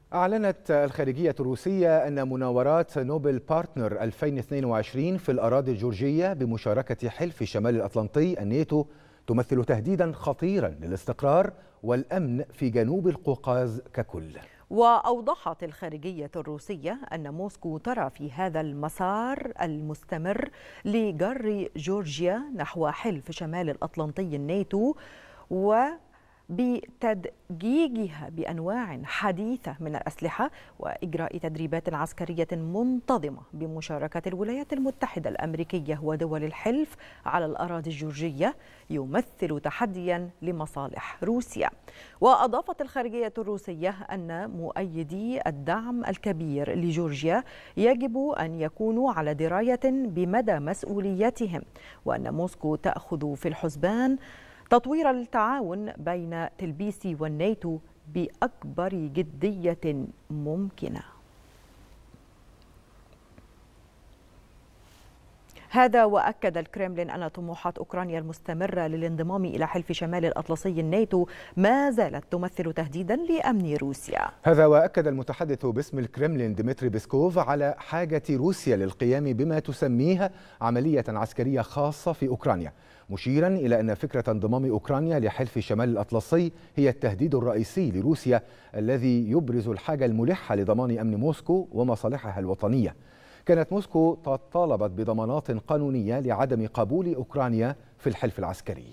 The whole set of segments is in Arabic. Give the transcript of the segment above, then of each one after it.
أعلنت الخارجية الروسية أن مناورات نوبل بارتنر 2022 في الأراضي الجورجية بمشاركة حلف شمال الأطلنطي الناتو تمثل تهديدا خطيرا للاستقرار والأمن في جنوب القوقاز ككل. وأوضحت الخارجية الروسية أن موسكو ترى في هذا المسار المستمر لجر جورجيا نحو حلف شمال الأطلنطي الناتو بتدجيجها بأنواع حديثة من الأسلحة وإجراء تدريبات عسكرية منتظمة بمشاركة الولايات المتحدة الأمريكية ودول الحلف على الأراضي الجورجية يمثل تحديا لمصالح روسيا. وأضافت الخارجية الروسية أن مؤيدي الدعم الكبير لجورجيا يجب أن يكونوا على دراية بمدى مسؤوليتهم، وأن موسكو تأخذ في الحسبان تطوير التعاون بين تلبيس والناتو بأكبر جدية ممكنة. هذا وأكد الكرملين أن طموحات أوكرانيا المستمرة للانضمام إلى حلف شمال الأطلسي الناتو ما زالت تمثل تهديدا لأمن روسيا. هذا وأكد المتحدث باسم الكرملين ديمتري بيسكوف على حاجة روسيا للقيام بما تسميها عملية عسكرية خاصة في أوكرانيا، مشيرا إلى أن فكرة انضمام أوكرانيا لحلف شمال الأطلسي هي التهديد الرئيسي لروسيا الذي يبرز الحاجة الملحة لضمان أمن موسكو ومصالحها الوطنية. كانت موسكو طالبت بضمانات قانونية لعدم قبول أوكرانيا في الحلف العسكري.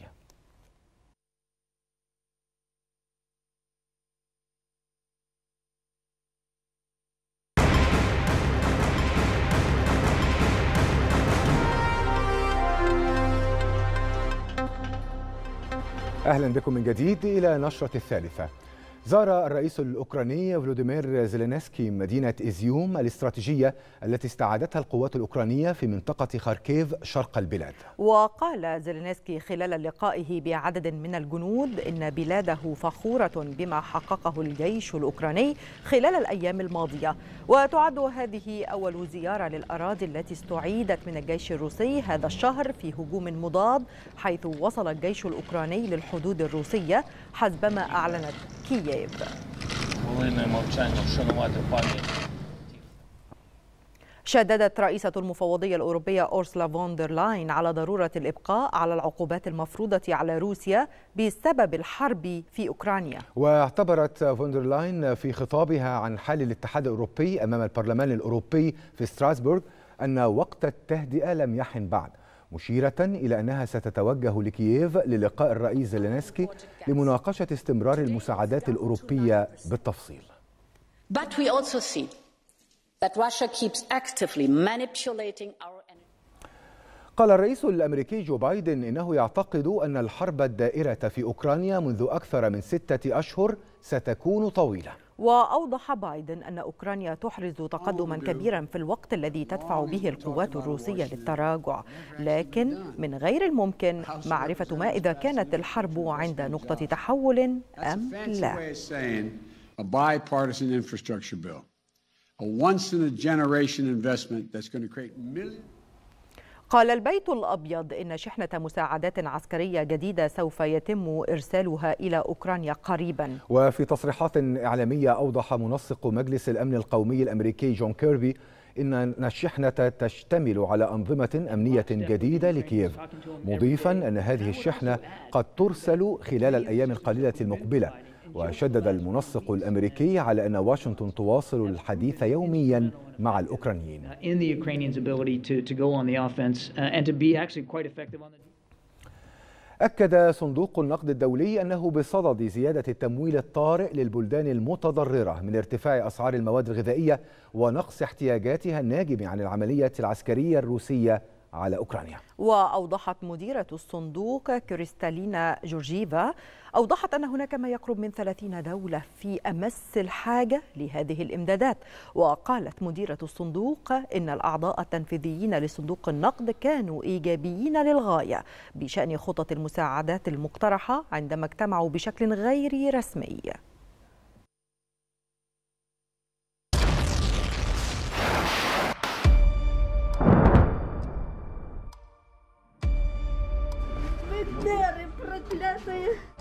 أهلا بكم من جديد إلى نشرة الثالثة. زار الرئيس الأوكراني فلوديمير زيلينسكي مدينة إزيوم الاستراتيجية التي استعادتها القوات الأوكرانية في منطقة خاركيف شرق البلاد. وقال زيلينسكي خلال لقائه بعدد من الجنود إن بلاده فخورة بما حققه الجيش الأوكراني خلال الأيام الماضية، وتعد هذه أول زيارة للأراضي التي استعيدت من الجيش الروسي هذا الشهر في هجوم مضاد، حيث وصل الجيش الأوكراني للحدود الروسية حسبما أعلنت كييف. شددت رئيسة المفوضية الأوروبية أورسولا فون دير لاين على ضرورة الإبقاء على العقوبات المفروضة على روسيا بسبب الحرب في أوكرانيا. واعتبرت فون دير لاين في خطابها عن حال الاتحاد الأوروبي أمام البرلمان الأوروبي في ستراسبورغ أن وقت التهدئة لم يحن بعد، مشيرة إلى أنها ستتوجه لكييف للقاء الرئيس زيلينسكي لمناقشة استمرار المساعدات الأوروبية بالتفصيل. قال الرئيس الأمريكي جو بايدن إنه يعتقد أن الحرب الدائرة في أوكرانيا منذ أكثر من 6 أشهر ستكون طويلة. وأوضح بايدن أن أوكرانيا تحرز تقدما كبيرا في الوقت الذي تدفع به القوات الروسية للتراجع، لكن من غير الممكن معرفة ما إذا كانت الحرب عند نقطة تحول أم لا. قال البيت الأبيض إن شحنة مساعدات عسكرية جديدة سوف يتم إرسالها إلى أوكرانيا قريبا. وفي تصريحات إعلامية أوضح منسق مجلس الأمن القومي الأمريكي جون كيربي إن الشحنة تشتمل على أنظمة أمنية جديدة لكييف، مضيفا أن هذه الشحنة قد ترسل خلال الأيام القليلة المقبلة. وشدد المنسق الأمريكي على أن واشنطن تواصل الحديث يوميا مع الأوكرانيين. أكد صندوق النقد الدولي أنه بصدد زيادة التمويل الطارئ للبلدان المتضررة من ارتفاع أسعار المواد الغذائية ونقص احتياجاتها الناجم عن العملية العسكرية الروسية على أوكرانيا. وأوضحت مديرة الصندوق كريستالينا جورجيفا أن هناك ما يقرب من 30 دولة في أمس الحاجة لهذه الإمدادات. وقالت مديرة الصندوق إن الأعضاء التنفيذيين لصندوق النقد كانوا إيجابيين للغاية بشأن خطط المساعدات المقترحة عندما اجتمعوا بشكل غير رسمي. Проклятая!